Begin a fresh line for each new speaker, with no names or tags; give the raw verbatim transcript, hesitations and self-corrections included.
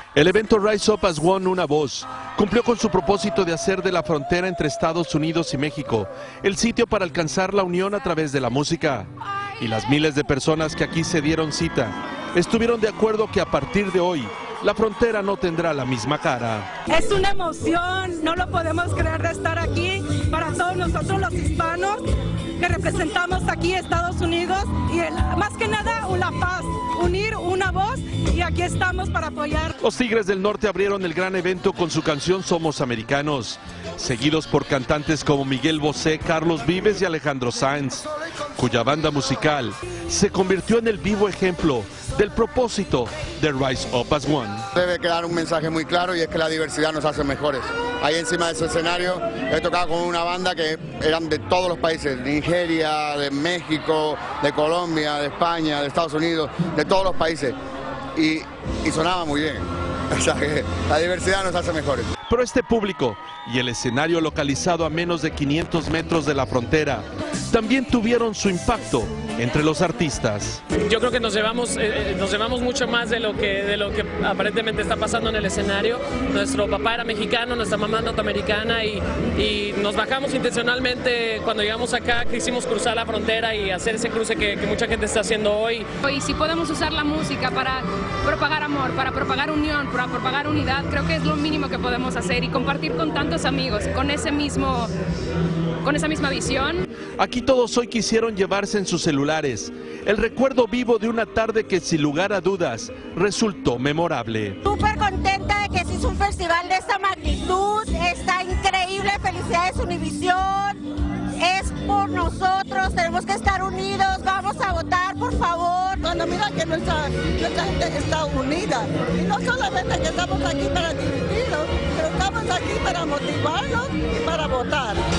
El evento Rise Up as One, una voz, cumplió con su propósito de hacer de la frontera entre Estados Unidos y México el sitio para alcanzar la unión a través de la música. Y las miles de personas que aquí se dieron cita estuvieron de acuerdo que a partir de hoy la frontera no tendrá la misma cara.
Es una emoción, no lo podemos creer de estar aquí para todos nosotros los hispanos que representamos aquí Estados Unidos y el, más que nada la paz, unir una voz y aquí estamos para apoyar.
Los Tigres del Norte abrieron el gran evento con su canción Somos Americanos, seguidos por cantantes como Miguel Bosé, Carlos Vives y Alejandro Sanz, cuya banda musical se convirtió en el vivo ejemplo del propósito de Rise Up as One.
Debe quedar un mensaje muy claro y es que la diversidad nos hace mejores. Ahí encima de ese escenario he tocado con una banda que eran de todos los países, de Nigeria, de México, de Colombia, de España, de Estados Unidos, de todos los países y, y sonaba muy bien. O sea que la diversidad nos hace mejores.
Pero este público y el escenario localizado a menos de quinientos metros de la frontera también tuvieron su impacto entre los artistas.
Yo creo que nos llevamos, eh, nos llevamos mucho más de lo, que, de lo que aparentemente está pasando en el escenario. Nuestro papá era mexicano, nuestra mamá norteamericana y, y nos bajamos intencionalmente cuando llegamos acá, quisimos cruzar la frontera y hacer ese cruce que, que mucha gente está haciendo hoy.
Y si podemos usar la música para propagar amor, para propagar unión, para propagar unidad, creo que es lo mínimo que podemos hacer y compartir con tantos amigos, con ese mismo, con esa misma visión.
Aquí todos hoy quisieron llevarse en sus celulares el recuerdo vivo de una tarde que sin lugar a dudas resultó memorable.
Súper contenta de que se hizo un festival de esta magnitud, está increíble, felicidades Univisión, es por nosotros, tenemos que estar unidos, vamos a votar por favor.
Cuando mira que nuestra, nuestra gente está unida y no solamente que estamos aquí para dividirnos, pero estamos aquí para motivarnos y para votar.